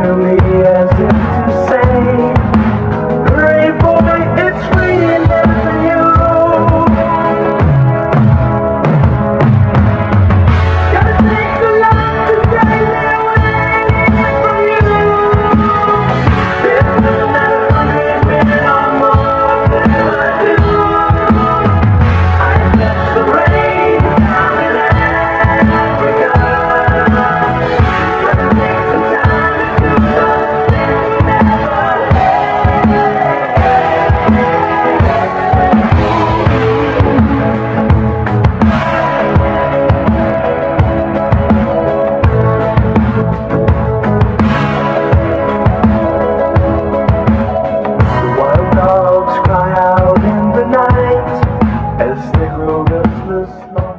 to me as if to say, "Great boy, it's raining down for you." Gotta take the light to take me away from you. There's another 100 minutes or more than I do. I guess the rain down in Africa. Gotta take some time to do something we never dogs cry out in the night as they grow restless.